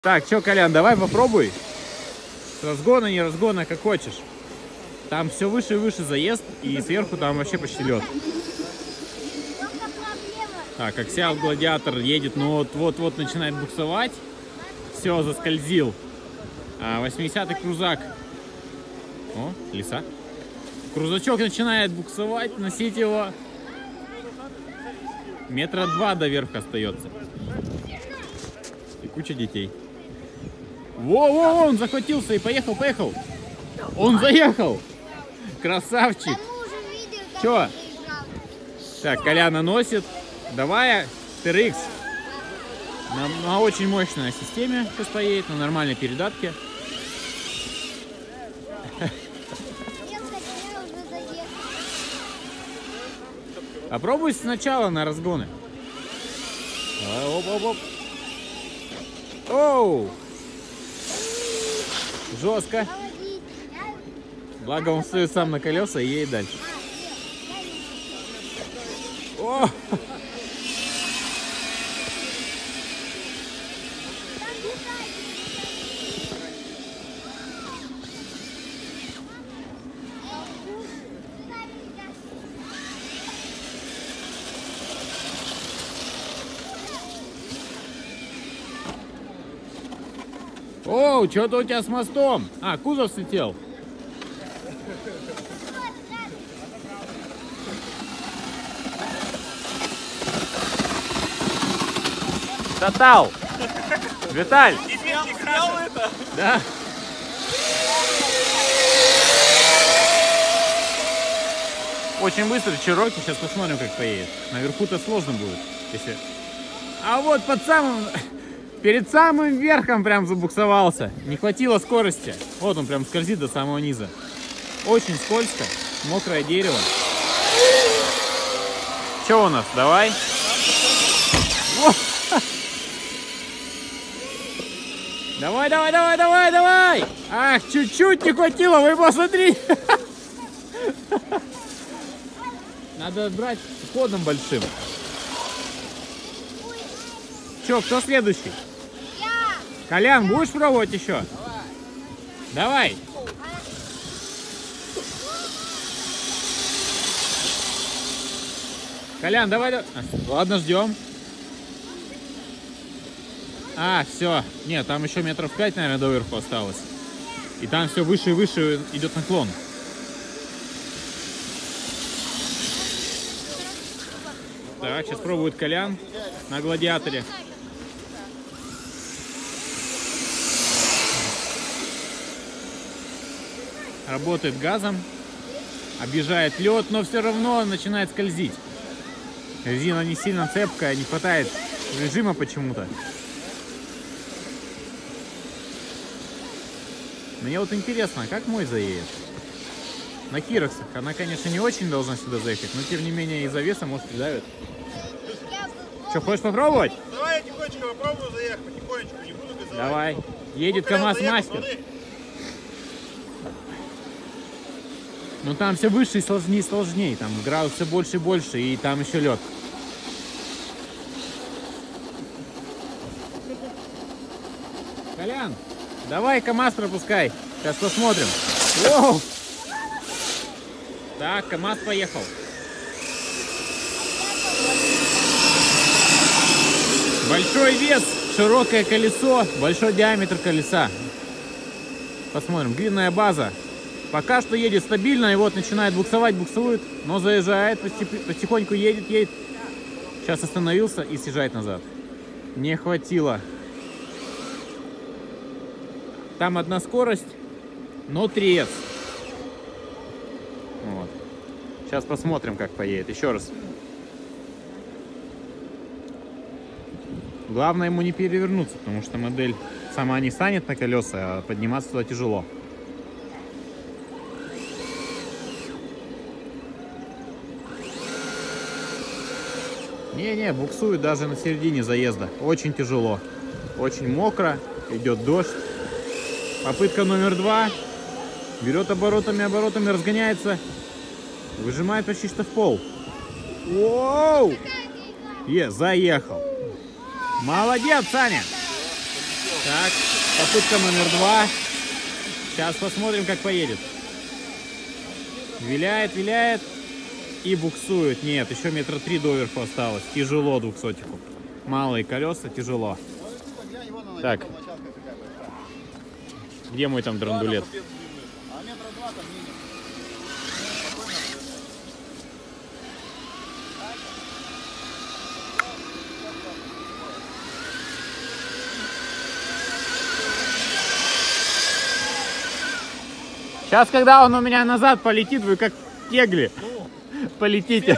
Так, что, Колян, давай попробуй. С разгона, не разгона, как хочешь. Там все выше и выше заезд, и сверху там вообще почти лед. Так, Аксиал Гладиатор едет, но вот начинает буксовать. Все, заскользил. 80-й крузак. О, леса. Крузачок начинает буксовать, носить его. Метра 2 до верха остается. И куча детей. Во-во, он захватился и поехал. Он заехал. Красавчик. Чё? Так, Коляна носит. Давай, TRX. На очень мощной системе сейчас поедет, на нормальной передатке. Попробуй сначала на разгоны. Оп-оп-оп. Оу! Жестко. Благо он встает сам на колеса и едет дальше. О! Оу, что-то у тебя с мостом. Кузов слетел. Тотал. Виталь. Это? Да. Очень быстро Чироки. Сейчас посмотрим, как поедет. Наверху-то сложно будет. Если... А вот перед самым верхом прям забуксовался. Не хватило скорости. Вот он прям скользит до самого низа. Очень скользко. Мокрое дерево. Что у нас? Давай. Давай. Ах, чуть-чуть не хватило. Вы посмотрите. Надо брать ходом большим. Че, кто следующий? Я. Колян, будешь пробовать еще? Давай. Колян, давай. Ладно, ждем. Все. Нет, там еще метров 5, наверное, до верху осталось. И там все выше и выше идет наклон. Так, сейчас пробует Колян на Гладиаторе. Работает газом, объезжает лед, но все равно начинает скользить. Резина не сильно цепкая, не хватает режима почему-то. Мне вот интересно, как мой заедет? На Кироксах. Она, конечно, не очень должна сюда заехать, но тем не менее из-за веса, может, придавит. Что, хочешь попробовать? Давай я тихонечко попробую заехать, потихонечку, не буду газовать. Давай. Едет КамАЗ-мастер. Ну там все выше и сложнее. Там градус все больше и больше, и там еще лед. Колян, давай КамАЗ пропускай. Сейчас посмотрим. Воу! Так, КамАЗ поехал. Большой вес, широкое колесо, большой диаметр колеса. Посмотрим, длинная база. Пока что едет стабильно, и вот начинает буксовать, буксует, но заезжает, потихоньку едет. Сейчас остановился и съезжает назад. Не хватило. Там одна скорость, но трец. Вот. Сейчас посмотрим, как поедет. Еще раз. Главное ему не перевернуться, потому что модель сама не станет на колеса, а подниматься туда тяжело. Не, буксует даже на середине заезда. Очень тяжело. Очень мокро. Идет дождь. Попытка номер 2. Берет оборотами, разгоняется. Выжимает почти что в пол. Воу! Заехал. Молодец, Саня! Так, попытка номер 2. Сейчас посмотрим, как поедет. Виляет, виляет и буксует. Нет, еще 3 метра доверху осталось. Тяжело 200-ику. Малые колеса, тяжело. Так, где мой там драндулет? Сейчас, когда он у меня назад полетит, вы как кегли полетите.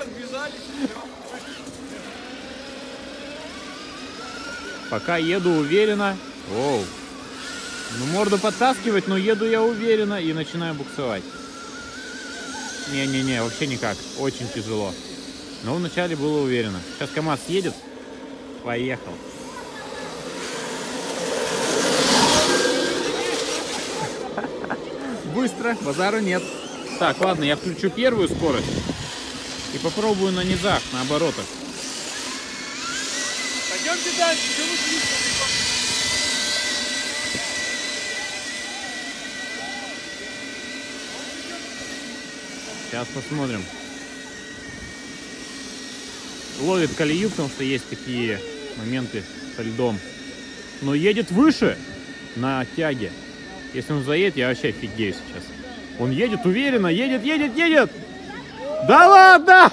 Пока еду уверенно. Оу. Ну, морду подтаскивать, но еду я уверенно и начинаю буксовать. Не-не-не, вообще никак. Очень тяжело. Но вначале было уверенно. Сейчас КамАЗ едет. Поехал. Быстро, базару нет. Так, ладно, я включу первую скорость и попробую на низах, на оборотах. Пойдемте дальше. Сейчас посмотрим. Ловит колею, потому что есть такие моменты со льдом. Но едет выше на тяге. Если он заедет, я вообще офигею сейчас. Он едет уверенно, едет. Да ладно!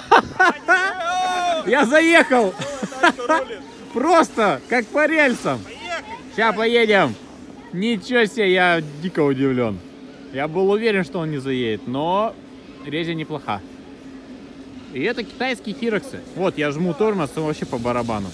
Я заехал! Просто, как по рельсам. Сейчас поедем. Ничего себе, я дико удивлен. Я был уверен, что он не заедет, но резня неплоха. И это китайские хироксы. Вот, я жму тормоз, он вообще по барабану.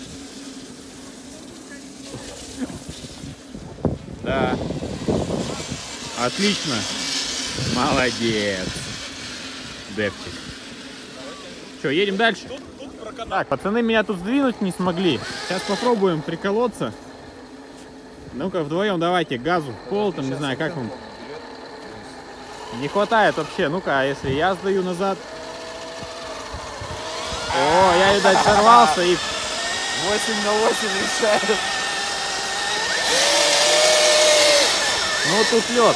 Да. Отлично. Молодец. Девчик. Что, едем дальше? Так, пацаны меня тут сдвинуть не смогли. Сейчас попробуем приколоться. Ну-ка, вдвоем давайте газу в пол, там, не знаю, как вам. Не хватает вообще. Ну-ка, а если я сдаю назад? О, я, видать, сорвался и... 8 на 8 решает. Ну, тут лед.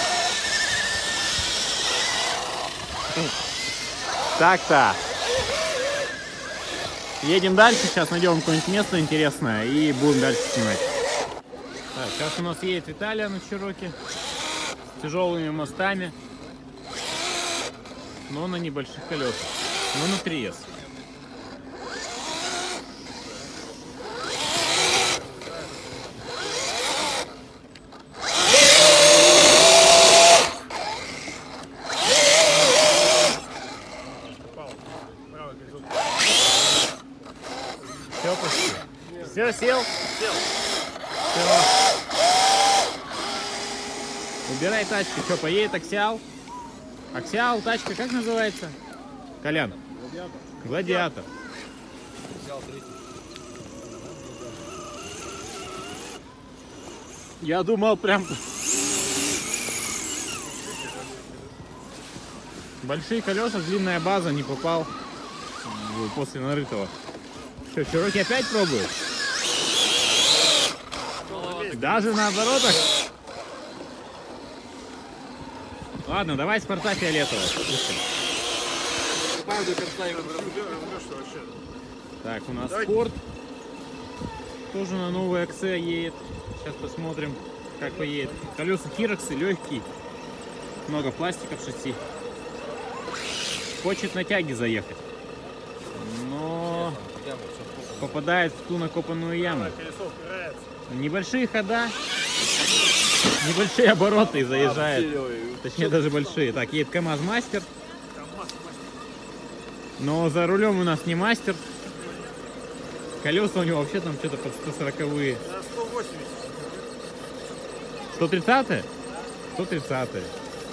Так-то. Едем дальше, сейчас найдем какое-нибудь место интересное и будем дальше снимать. Так, сейчас у нас едет Виталия на Чироке с тяжелыми мостами, но на небольших колесах, но на 3S. Все, почти. Все, сел? Сел. Все. Убирай тачку. Что, поедет Аксиал? Аксиал, тачка как называется? Колян? Гладиатор. Гладиатор. Я думал прям... Большие колеса, длинная база, не попал после нарытого. Что, Чироки опять пробует? Даже на оборотах? Ладно, давай Спарта фиолетовая. Так, у нас Спорт. Тоже на новой Аксе едет. Сейчас посмотрим, как поедет. Колеса Хироксы легкие. Много пластика в шасси. Хочет на тяге заехать. Но попадает в ту накопанную яму. Небольшие хода, небольшие обороты и заезжает. Точнее, даже большие. Так, едет КамАЗ Мастер. Но за рулем у нас не Мастер. Колеса у него вообще там что-то под 140-е. 130-е? 130-е.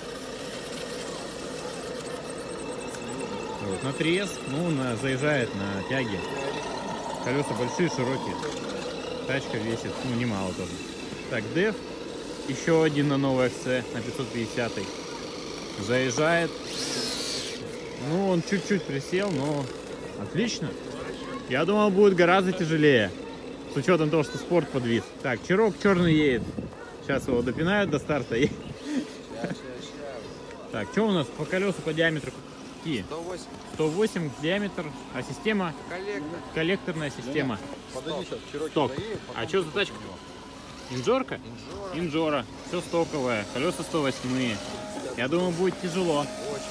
Вот, на 3S, ну, заезжает на тяге. Колеса большие, широкие. Тачка весит, ну, немало тоже. Так, Дев. Еще один на новой Аксе, на 550-й. Заезжает. Ну, он чуть-чуть присел, но отлично. Я думал, будет гораздо тяжелее. С учетом того, что Спорт подвис. Так, Чирок черный едет. Сейчас его допинают до старта. Так, что у нас по колесу, по диаметру какие? 108. 108 диаметр, а система Коллектор. коллекторная система. Подойди сейчас, Чироки Сток. заедет, А что за тачка? Инжорка? Инжора. Все стоковое. Колеса 108. Я думаю, будет тяжело.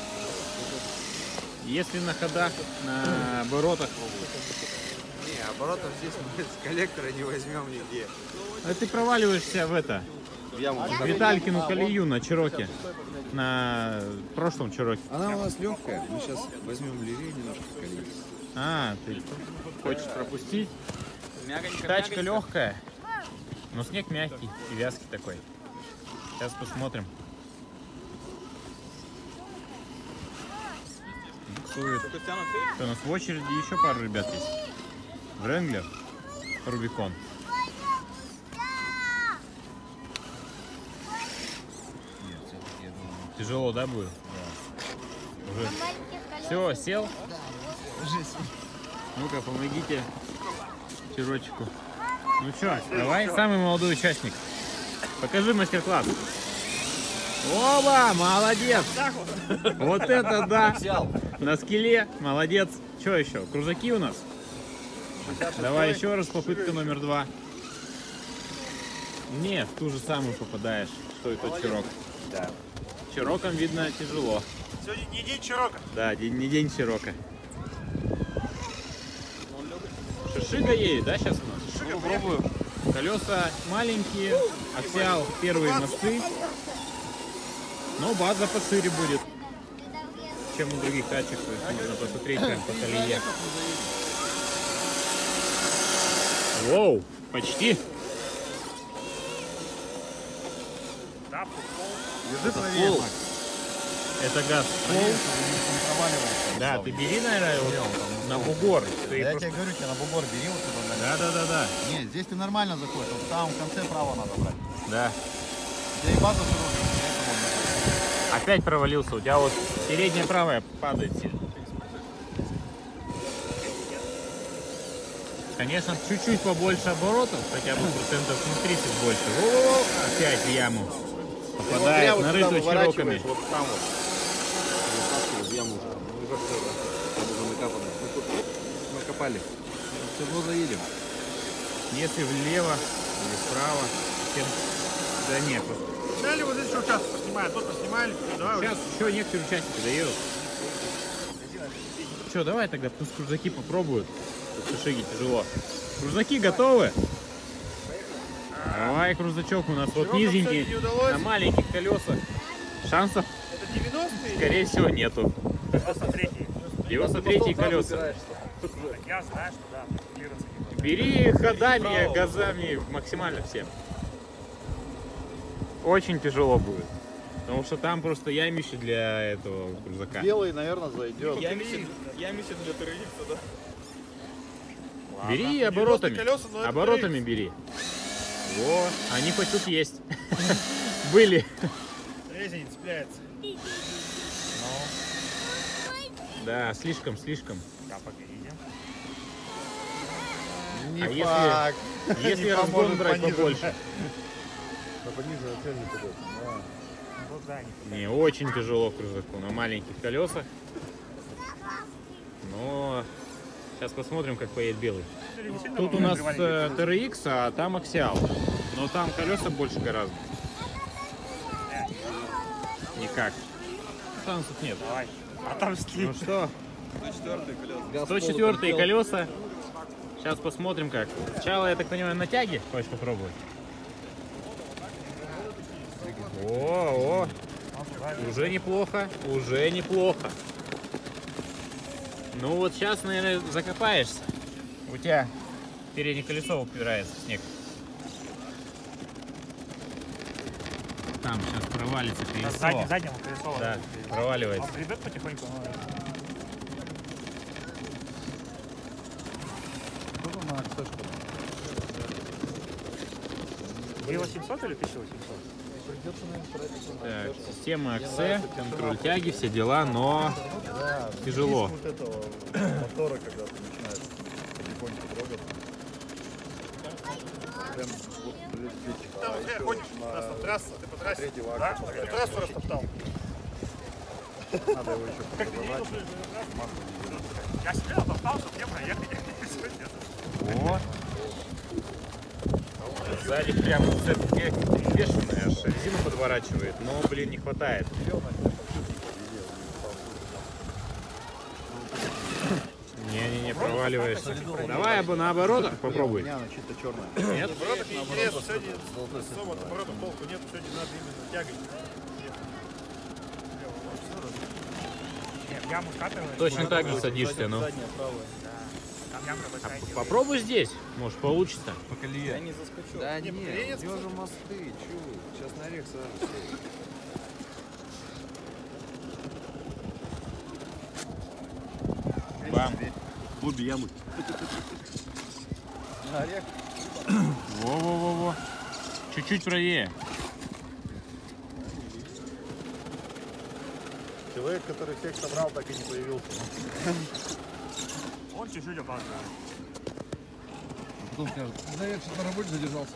Если на ходах, на оборотах. Не, оборотов здесь мы с коллектора не возьмем нигде. А ты проваливаешься в это. в яму. В Виталькину колею на Чироке. На прошлом Чироке. Она у нас легкая. Мы сейчас возьмем левее немножко колеи. А, ты хочешь пропустить? Тачка легкая, но снег мягкий и вязкий такой. Сейчас посмотрим. Буксует. Что, у нас в очереди еще пару ребят есть. Вренглер, Рубикон. Тяжело, да, будет? Да. Уже. Все, сел? Ну-ка, помогите Чирочку. Ну что, давай, самый молодой участник. Покажи мастер-класс. Оба, молодец! Вот это да! На скеле, молодец. Что еще? Крузаки у нас? Давай еще раз, попытка номер 2. Не, в ту же самую попадаешь, что и тот Чирок. Да. Чироком, видно, тяжело. Сегодня не день Чирока. Да, не день Чирока. Шишига едет, да, сейчас у нас? Попробую. Колеса маленькие, аксиал первые мосты. Но база пошире будет, чем у других тачек. То есть можно посмотреть прям по колее. Воу, почти. Да, пол. Держи правее, Макс. Это газ. Не проваливайся. Да, ты бери, наверное, вот на бугор. Ты Я просто- тебе говорю, тебе на бугор бери вот туда. Да. Нет, здесь ты нормально заходишь. Вот там в конце право надо брать. Да. Тебе и база широкая, поэтому Опять провалился. У тебя вот передняя правая падает сильно. Конечно, чуть-чуть побольше оборотов, хотя бы процентов на 30 больше. О, опять в яму. Попадает на рыту Чироками. вот там вот. Вытаскивай в яму. Ну уже все, да? Там уже накапано. Ну тут мы копали. Все равно заедем. Если влево или вправо. Тем... Да нет. Взяли вот здесь еще участок поснимаем. Тут поснимали. Давай Сейчас еще некоторые участники дают. Че, давай тогда пусть крузаки попробуют. Тут шишиги тяжело. Крузаки готовы? Давай, крузачок у нас вот Чирокам низенький, сегодня не удалось. на маленьких колесах. Шансов, Это 90-е? скорее всего, нету. 93-й. 93 колеса. Я знаю, что да. Регулироваться не буду. Бери ходами, газами, максимально всем. Очень тяжело будет. Потому что там просто ямище для этого крузака. Белый, наверное, зайдет. Ямище для террориста, да? Бери оборотами. 90 колеса, но это Оборотами бери. Во, они хоть тут есть. Были. Резень не цепляется. Да, слишком. Да, пока едем. Не А факт. Если Не разгон поможет брать пониже. побольше. Да пониже вообще не пойдет. Да. Вот да, не Не, очень тяжело крузаку на маленьких колесах. Но сейчас посмотрим, как поедет белый. Тут у нас TRX, а там аксиал. Но там колеса больше гораздо. Никак. Шансов нет. Давай. А там Ну слив. что, 104 104 колеса. Сейчас посмотрим как. Сначала, я так понимаю, на тяге хочешь попробовать? О, уже неплохо, уже неплохо. Ну вот сейчас, наверное, закопаешься. У тебя переднее колесо упирается в снег. Там сейчас провалится колесо. Заднему колесо. Да, проваливается. Он гребет потихоньку. Тут у нас что? Было 700 или 1800? Так, система АКС, контроль тяги, все дела, но Да, тяжело. Вот этого мотора, когда ты начинаешь потихоньку трогаться. Прям вот Там зря ходишь, у нас там трасса, ты по трассе. Да? Ты трассу растоптал. Надо его еще Как ты не видел, что ли, на трассу? Я себя растоптал, чтобы мне проехать. Вот. Сзади прям все-таки бешеная, аж резину подворачивает, но, блин, не хватает. Не-не-не, проваливаешься. Давай на оборотах попробуй. она чисто черная. Нет? Оборотов неинтересно, сегодня особо от оборотов толку нет, сегодня надо именно тягать. Нет, яму скатываешь. Точно так же садишься, ну. Задняя, правая. Там ямка большая. Попробуй здесь, может получится. По колее. Я не заскочу. Да Не, нет, Ленинск- где же мосты, чё вы? Сейчас на орех сразу сядет. Бам. Обе ямы. На орех. Во-во-во-во. Чуть-чуть правее. Человек, который всех собрал, так и не появился. Он чуть-чуть опаздывает. Потом скажет, да я что-то на работе задержался.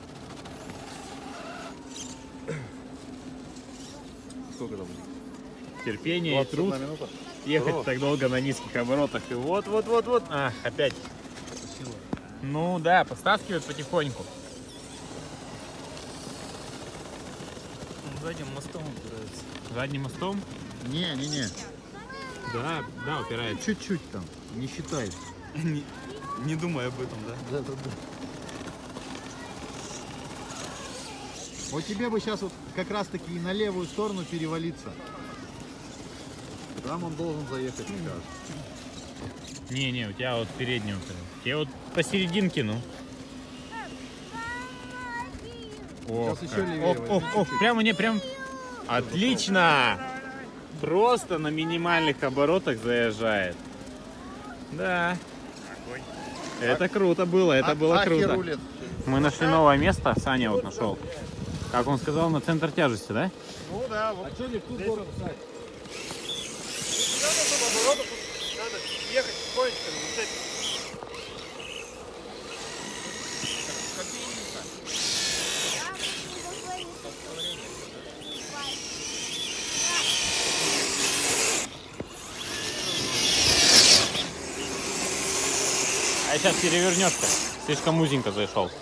Сколько там? Терпение и труд. 21 минута. Ехать Здорово. так долго на низких оборотах. И вот. А, опять. Ну да, подстаскивает потихоньку. Задним мостом упирается. Задним мостом? Не. Да, упирается. Чуть-чуть там, не считай. Не думай об этом, да? Да. Вот тебе бы сейчас вот как раз таки и на левую сторону перевалиться. Там он должен заехать, мне кажется. Не, у тебя вот переднего. Тебе вот посерединке, ну. Сейчас еще левее возьми чуть-чуть. Прям. Отлично! Просто на минимальных оборотах заезжает. Да. Это круто было, это было круто. Рулет. Мы нашли новое место, Саня вот нашел. Как он сказал, на центр тяжести, да? Ну да, вот. А что не в ту сторону, Сань? Надо, чтобы оборотов надо ехать тихонечко, замечать. А сейчас перевернешься. Слишком узенько зашел.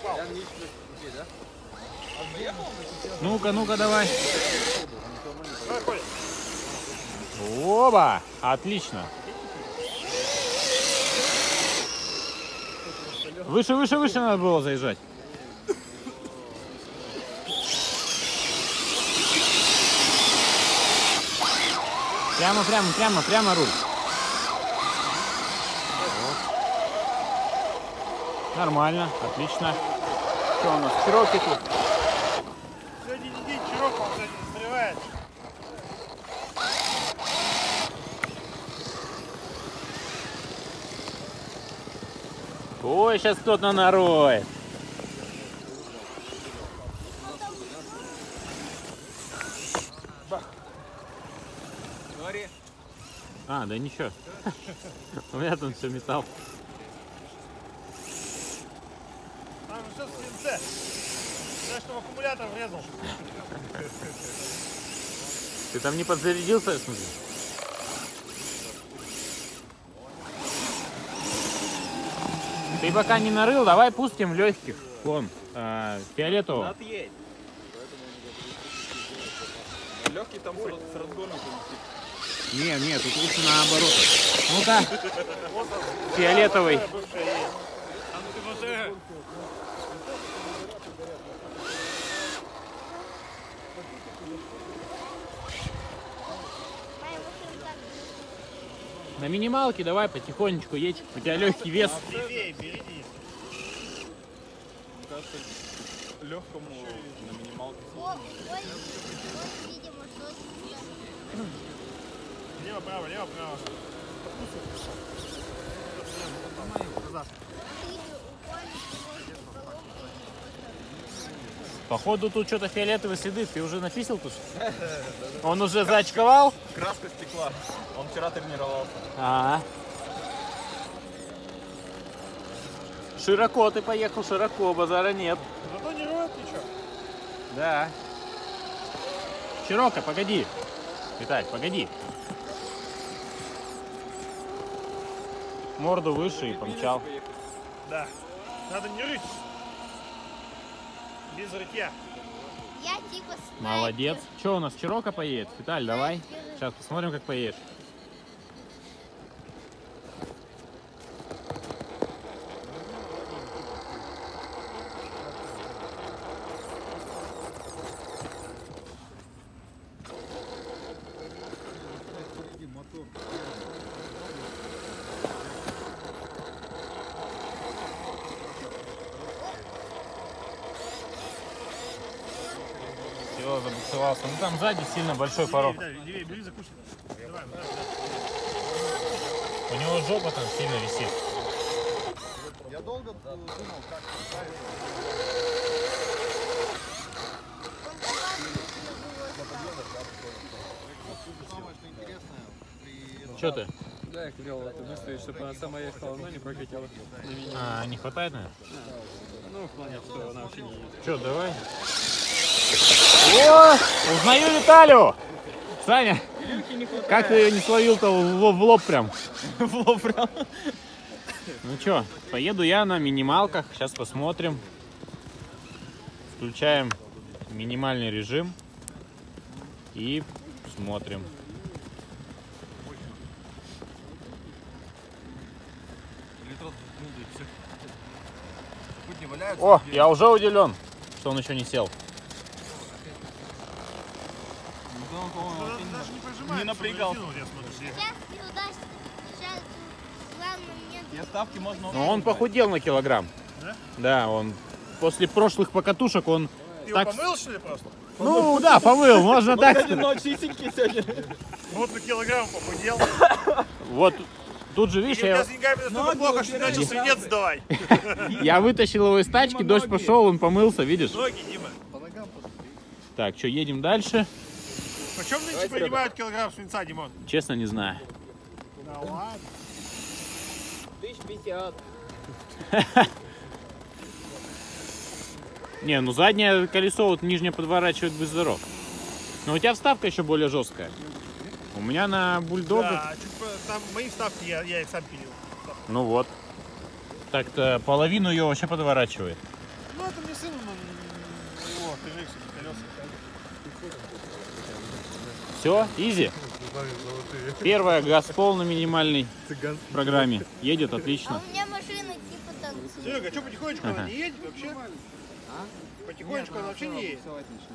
Ну-ка, давай. Давай, Коля. Оба! Отлично. Выше надо было заезжать. Прямо руль. Нормально, отлично. Что у нас? Чироки тут. Сегодня не день Чирокова, он сегодня застревает. Ой, сейчас кто-то нароет. Говори. А, да ничего. У меня там все металл. Там же все с СНЦ. Знаешь, что в аккумулятор врезал. Ты там не подзарядился, я смотрю? Ты пока не нарыл, давай пустим легких. Вон, фиолетового. Отъедь. Легкий там с разгоном. Не, тут лучше наоборот. Ну-ка, фиолетовый. На минималке давай потихонечку едь. У тебя легкий вес. Левее, впереди. Кажется, легкому на минималке. Лево-право, лево-право. Походу тут что-то фиолетовые следы. Ты уже написал тут? Он уже заочковал? Краска стекла. Он вчера тренировался. Ага. Широко ты поехал, широко, базара нет. Зато не роет ничего. Да. Широко, погоди. Виталь, погоди. Морду выше и помчал. Да. Надо не рыть. Без рытья. Я типа снайпер. Молодец. Что у нас, Чироко поедет? Виталь, давай. Снайпер. Сейчас посмотрим, как поедешь. Все, забуксовался. Ну там сзади сильно большой порог. Левее, бери, закусим. Давай, давай. У него жопа там сильно висит. Я долго думал, как самое что интересное при... Что ты? Да, я хотел это выставить, чтобы она сама ехала, но не прокатила. А, не хватает, наверное? Ну, в плане, что она вообще не едет. Че, давай. О, узнаю Виталю! Саня, как ты ее не словил-то в лоб прям? В лоб прям. Ну что, поеду я на минималках, сейчас посмотрим. Включаем минимальный режим и смотрим. О, я уже удивлен, что он еще не сел. Даже не прожимай. Не напрягался. Я смотрю, съехал. Сейчас неудачно. Сейчас главный момент. Я ставки можно... Но он похудел на килограмм. Да? Да, он после прошлых покатушек он Ты его так... помыл, что ли, просто? Ну да, помыл, можно так сказать. Но чистенький сегодня. Вот на килограмм похудел. Вот тут же, видишь, И у тебя я, с деньгами настолько плохо, что ты начал свинец сдавать. я вытащил его из тачки, дождь пошел, он помылся, видишь? Ноги, Дима. Так, что, едем дальше? Почем нынче принимают килограмм свинца, Димон? Честно, не знаю. Да ладно. 1050. Не, ну заднее колесо вот нижнее подворачивает без здоров. Но у тебя вставка еще более жесткая. У меня на бульдогах, Да, там мои вставки, я их сам пилил. ну вот. Так-то половину ее вообще подворачивает. Ну, это мне сын, о, ты же колеса. Все, изи. Первая газ пол на минимальной программе. Едет А отлично. у меня машина типа танцует. Серега, а что потихонечку она не едет вообще? Потихонечку она вообще не едет.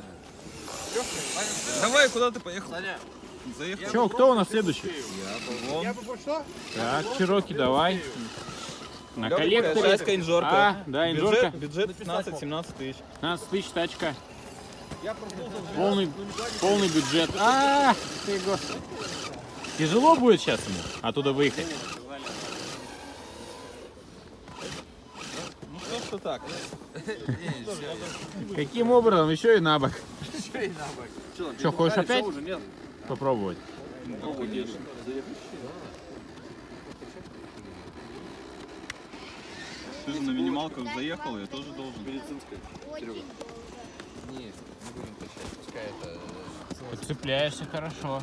Давай, куда ты поехал? Заехал. Че, кто у нас следующий? Я бы вот что? Так, Чироки, давай. На Легкая коллекторе. шайска, инжорка. А, да, инжорка. Бюджет 15-17 тысяч. 15 тысяч тачка. Полный бюджет. Ты, господи. Тяжело будет сейчас ему оттуда выехать. Ну что так. Каким образом? Еще и на бок. Что, хочешь опять попробовать? Ты же на минималках заехал, я тоже должен. Очень. Не будем качать, пускай это... Подцепляешься хорошо.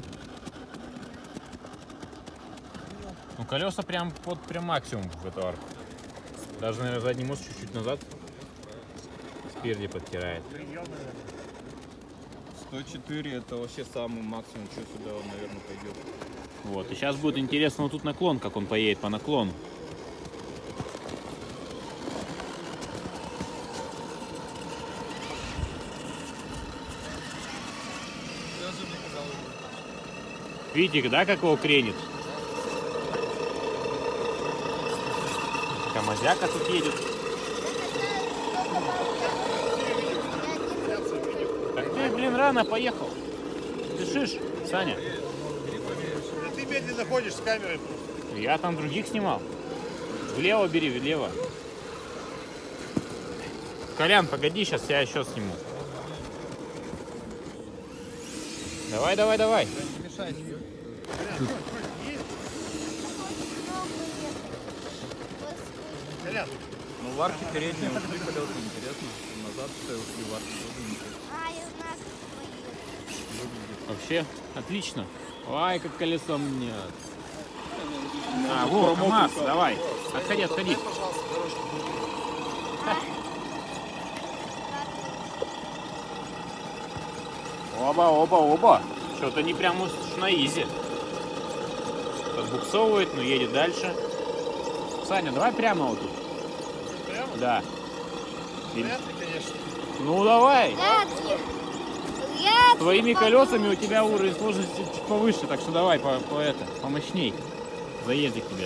Ну, колеса прям под прям максимум в эту арку. Даже, наверное, задний мост чуть-чуть назад. Спереди подтирает. 104 это вообще самый максимум, что сюда он, наверное, пойдет. Вот. И сейчас будет интересно вот тут наклон, как он поедет по наклону. Видите, да, как его кренит? Камазяка тут едет. Так ты, блин, рано поехал. Спешишь, Саня? Да ты медленно ходишь с камерой просто. Я там других снимал. Влево бери, влево. Колян, погоди, сейчас я еще сниму. Давай, давай, давай. Не мешайте. Колян, Ну Ну, в арке передние ушли колеса, интересно. Назад все ушли в арке, тоже интересно. А, и у нас поедет. Вообще отлично. Ай, как колесо мне. А, во, КамАЗ, давай. Отходи, отходи. Оба, оба, оба. Что-то не прям уж на изи. Подбуксовывает, но едет дальше. Саня, давай прямо вот тут. Прямо? Да. Вряд ли, конечно. Ну давай. Вряд ли. Вряд ли Твоими колесами у получится. тебя уровень сложности чуть повыше, так что давай помощней. Заедет тебе.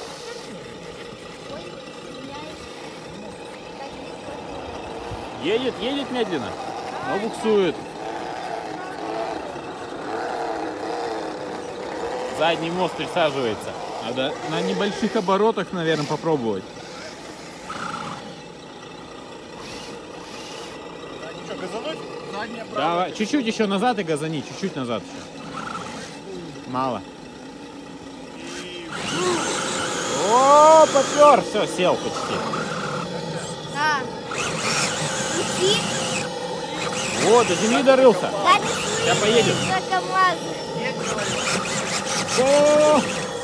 Ой, извиняюсь. Так легко. Едет, едет медленно, но буксует. Задний мост присаживается. Надо на небольших оборотах, наверное, попробовать. Что, газануть? Давай, чуть-чуть еще назад и газани, чуть-чуть назад еще. Мало. О, попер, все, сел почти. Да. Уйди. Вот, до земли дорылся. Да, ты Сейчас поедем. за КамАЗы. О!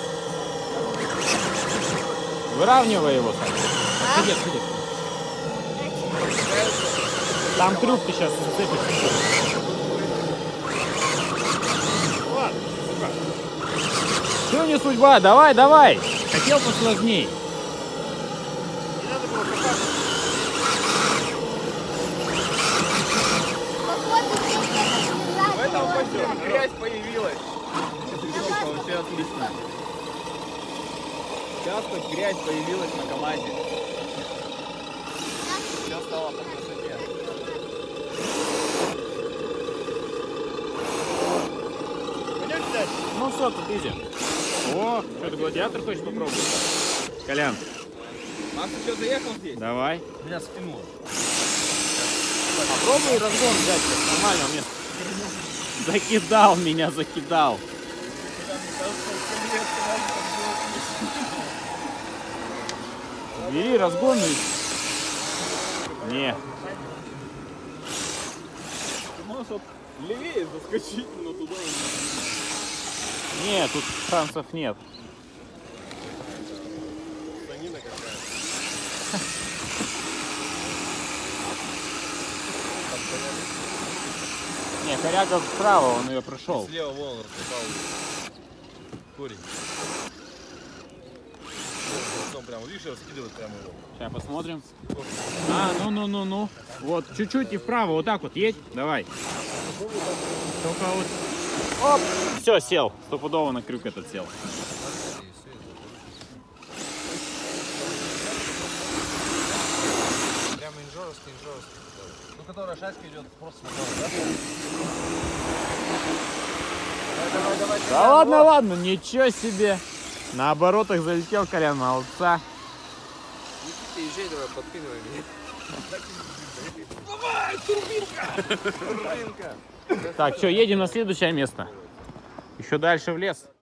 Выравнивай его, Саня. Отходи, отходи. Там трюк ты сейчас зацепишься. Ладно, сука. Что не судьба? Давай, давай. Хотел посложней. Не надо было копаться. Походу, В этом все вообще грязь появилась. Вообще отлично. Сейчас хоть грязь появилась на КамАЗе. Все стало по красоте. Пойдемте дальше. Ну все, тут изи. О, что ты гладиатор хочешь попробовать? Колян, Макс, ты что, заехал здесь? давай. Меня спину. Попробуй разгон взять, как нормально мне. Закидал меня, закидал. Бери разгон и... Не. Ты можешь вот левее заскочить, но туда... Не, тут шансов нет. Санина какая. Не, коряга справа, он ее прошел. Слева вон раскопал корень. Он прям, видишь, раскидывает прямо его. Сейчас посмотрим. А, ну. Вот, чуть-чуть и вправо, вот так вот едь. Давай. Только вот. Оп! Все, сел. Стопудово на крюк этот сел. Прям инжорский. Ну, которая шашка идет просто Да ладно, ничего себе. На оборотах залетел, Колян, молодца. Никита, езжай, давай, подпинывай меня. Так, что, едем на следующее место. Еще дальше в лес.